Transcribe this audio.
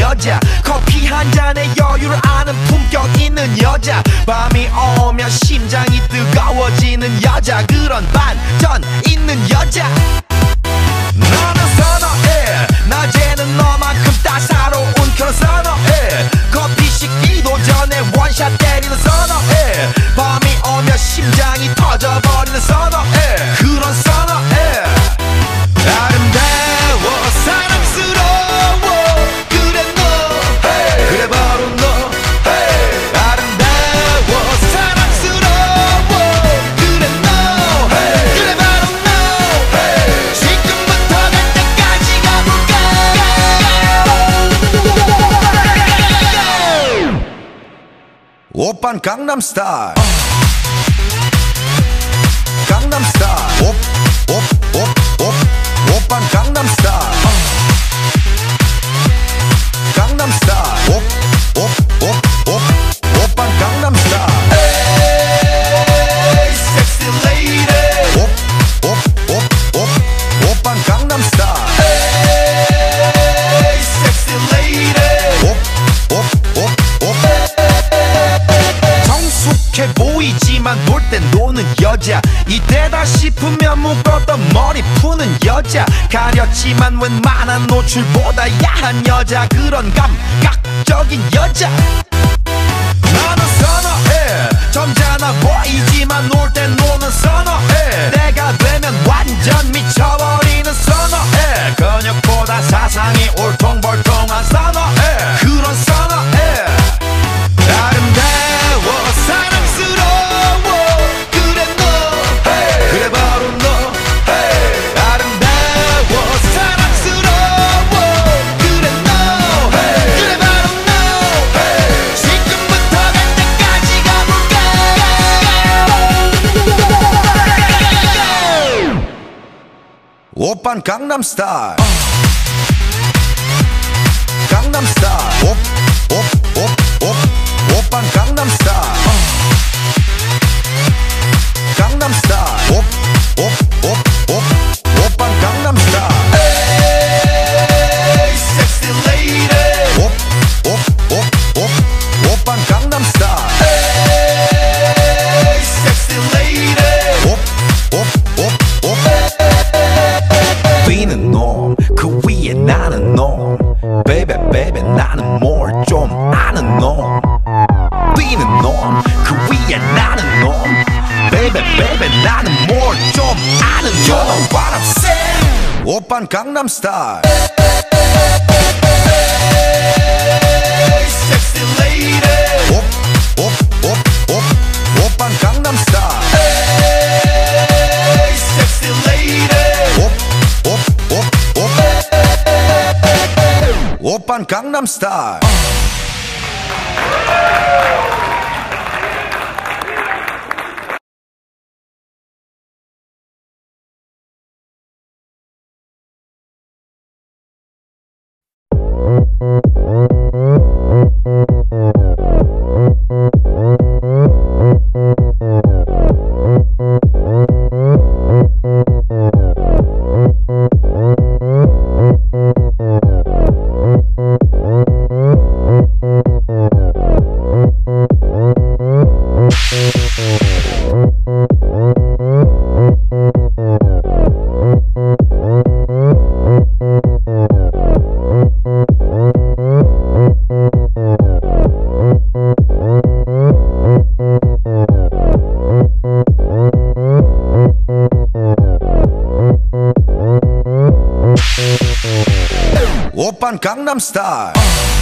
여자, 커피 한 잔에 여유를 아는 품격 있는 여자, 밤이 오면 심장이 뜨거워지는 여자, 그런 반전 있는 여자. 나는 선어해, 낮에는 너만큼 따사로운 그런 선어해, 커피 식기도 전에 원샷 때리는 선어해, 밤이 오면 심장이 터져버리는 선어해, 그런 선어해. 아름다워 사랑스러워 그래 너, hey. 그래 바로 너, hey. 아름다워 사랑스러워 그래 너, hey. 그래 바로 너, hey. 지금부터 갈 때까지 가볼까. 오빤 강남스타일, 강남스타일, 오빤 강남스타일, 강남스타일, 오빤 강남스타일. Hey, sexy lady. 오빤 강남스타일. Hey, sexy lady. 성숙해 보이지만 놀 땐 노는 여자, 이때다 싶으면 묶었던 머리 푸는 여자, 가렸지만 웬만한 노출보다 야한 여자, 그런 감각적인 여자. 나는 선어해, 점잖아 보이지만 놀 땐 노는 선어해, 내가 되면 완전 미쳐버리는 선어해, 근육보다 사상이 울퉁불퉁한 선어해, 그런 선어해. 아름다워 사랑스러워 그래 너, hey. 그래 바로 너, hey. 아름다워 사랑스러워 그래 너, hey. 그래 바로 너, hey. 지금부터 갈 때까지 가볼까. 오빤 강남스타일, 강남스타일, 오빤 강남스타일, 강남스타일, 오빤 강남스타일. Hey, sexy lady. 오빤 강남스타일. Hey, sexy lady. 뛰는 놈, 그 위에 나는 놈, baby baby 나는 뭘 좀 아는 놈, 뛰는 놈, 그 위에 나는 놈, baby baby 나는 뭘 좀 아는 놈. You know what I'm saying? 오빤 강남스타일. Hey, sexy lady. 오빤 강남스타일. Hey, sexy lady. 오빤 강남스타일. 오빤 강남스타일.